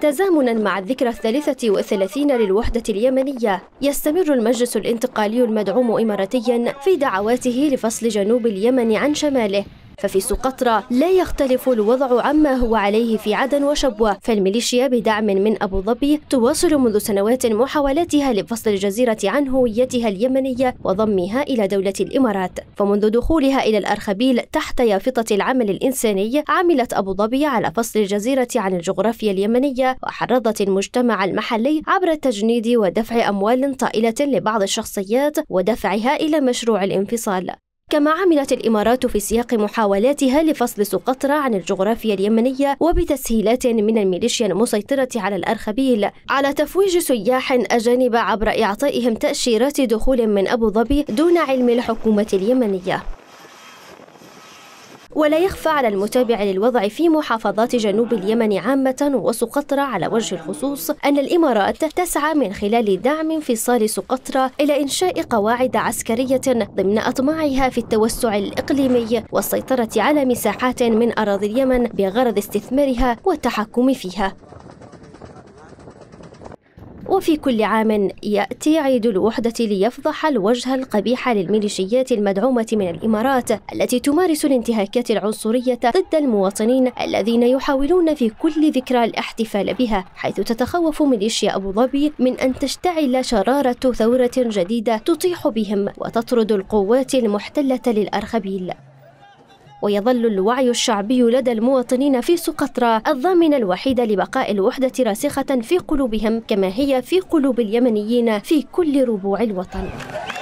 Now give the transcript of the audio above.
وتزامنا مع الذكرى 33 للوحدة اليمنية، يستمر المجلس الانتقالي المدعوم إماراتيا في دعواته لفصل جنوب اليمن عن شماله. ففي سقطرى لا يختلف الوضع عما هو عليه في عدن وشبوة، فالميليشيا بدعم من أبو ظبي تواصل منذ سنوات محاولاتها لفصل الجزيرة عن هويتها اليمنية وضمها إلى دولة الإمارات. فمنذ دخولها إلى الأرخبيل تحت يافطة العمل الإنساني، عملت أبو ظبي على فصل الجزيرة عن الجغرافيا اليمنية، وحرضت المجتمع المحلي عبر التجنيد ودفع أموال طائلة لبعض الشخصيات ودفعها إلى مشروع الانفصال. كما عملت الإمارات في سياق محاولاتها لفصل سقطرى عن الجغرافيا اليمنية وبتسهيلات من الميليشيا المسيطرة على الأرخبيل على تفويج سياح أجانب عبر إعطائهم تأشيرات دخول من أبو ظبي دون علم الحكومة اليمنية. ولا يخفى على المتابع للوضع في محافظات جنوب اليمن عامة وسقطرى على وجه الخصوص أن الإمارات تسعى من خلال دعم انفصال سقطرى إلى إنشاء قواعد عسكرية ضمن أطماعها في التوسع الإقليمي والسيطرة على مساحات من أراضي اليمن بغرض استثمارها والتحكم فيها. وفي كل عام يأتي عيد الوحدة ليفضح الوجه القبيح للميليشيات المدعومة من الإمارات التي تمارس الانتهاكات العنصرية ضد المواطنين الذين يحاولون في كل ذكرى الاحتفال بها، حيث تتخوف ميليشيا أبو ظبي من أن تشتعل شرارة ثورة جديدة تطيح بهم وتطرد القوات المحتلة للأرخبيل. ويظل الوعي الشعبي لدى المواطنين في سقطرى الضامن الوحيد لبقاء الوحدة راسخة في قلوبهم كما هي في قلوب اليمنيين في كل ربوع الوطن.